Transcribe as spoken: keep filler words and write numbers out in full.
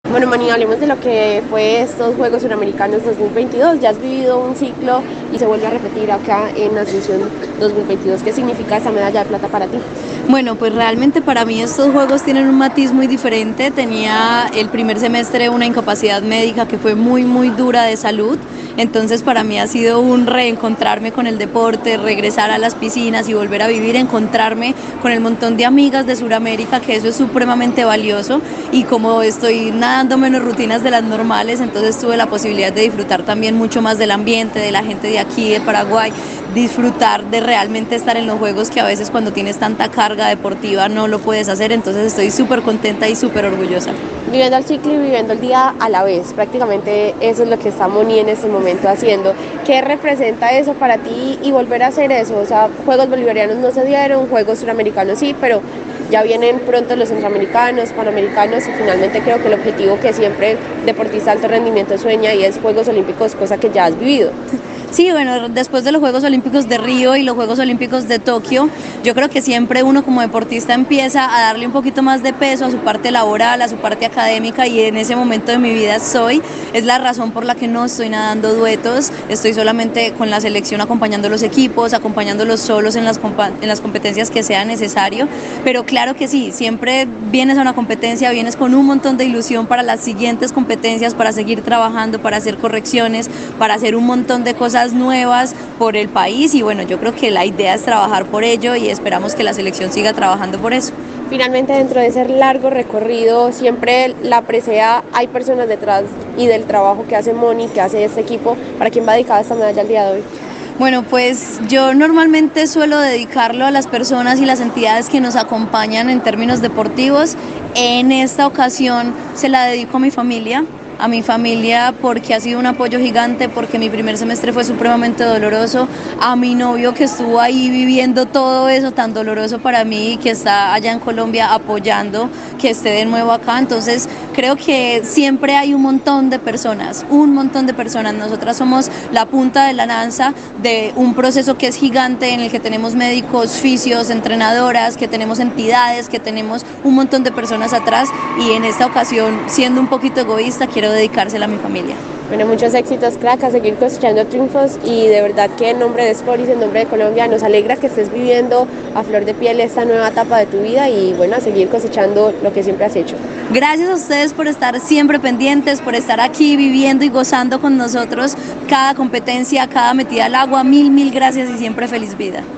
Bueno, Mani, hablemos de lo que fue estos Juegos Suramericanos dos mil veintidós. Ya has vivido un ciclo y se vuelve a repetir acá en Asunción dos mil veintidós. ¿Qué significa esta medalla de plata para ti? Bueno, pues realmente para mí estos juegos tienen un matiz muy diferente. Tenía el primer semestre una incapacidad médica que fue muy, muy dura de salud. Entonces para mí ha sido un reencontrarme con el deporte, regresar a las piscinas y volver a vivir, encontrarme con el montón de amigas de Sudamérica, que eso es supremamente valioso. Y como estoy nadando menos rutinas de las normales, entonces tuve la posibilidad de disfrutar también mucho más del ambiente, de la gente de aquí, de Paraguay, disfrutar de realmente estar en los juegos que a veces cuando tienes tanta carga deportiva no lo puedes hacer. Entonces estoy súper contenta y súper orgullosa. Viviendo el ciclo y viviendo el día a la vez, prácticamente eso es lo que está Moni en este momento haciendo. ¿Qué representa eso para ti y volver a hacer eso? O sea, Juegos Bolivarianos no se dieron, Juegos Suramericanos sí, pero ya vienen pronto los centroamericanos, panamericanos y finalmente creo que el objetivo que siempre deportista de alto rendimiento sueña y es Juegos Olímpicos, cosa que ya has vivido. Sí, bueno, después de los Juegos Olímpicos de Río y los Juegos Olímpicos de Tokio, yo creo que siempre uno como deportista empieza a darle un poquito más de peso a su parte laboral, a su parte académica, y en ese momento de mi vida soy, es la razón por la que no estoy nadando duetos, estoy solamente con la selección acompañando los equipos, acompañándolos solos en las, en las competencias que sea necesario, pero claro que sí, siempre vienes a una competencia, vienes con un montón de ilusión para las siguientes competencias, para seguir trabajando, para hacer correcciones, para hacer un montón de cosas nuevas por el país, y bueno, yo creo que la idea es trabajar por ello y esperamos que la selección siga trabajando por eso. Finalmente, dentro de ese largo recorrido, siempre la presea, hay personas detrás y del trabajo que hace Moni, que hace este equipo. ¿Para quién va dedicada esta medalla el día de hoy? Bueno, pues yo normalmente suelo dedicarlo a las personas y las entidades que nos acompañan en términos deportivos. En esta ocasión se la dedico a mi familia, a mi familia porque ha sido un apoyo gigante, porque mi primer semestre fue supremamente doloroso, a mi novio que estuvo ahí viviendo todo eso tan doloroso para mí y que está allá en Colombia apoyando que esté de nuevo acá. Entonces creo que siempre hay un montón de personas, un montón de personas. Nosotras somos la punta de la lanza de un proceso que es gigante, en el que tenemos médicos, fisios, entrenadoras, que tenemos entidades, que tenemos un montón de personas atrás, y en esta ocasión, siendo un poquito egoísta, quiero dedicársela a mi familia. Bueno, muchos éxitos, crack, a seguir cosechando triunfos, y de verdad que en nombre de Sporis, en nombre de Colombia, nos alegra que estés viviendo a flor de piel esta nueva etapa de tu vida y bueno, a seguir cosechando lo que siempre has hecho. Gracias a ustedes por estar siempre pendientes, por estar aquí viviendo y gozando con nosotros cada competencia, cada metida al agua. Mil, mil gracias y siempre feliz vida.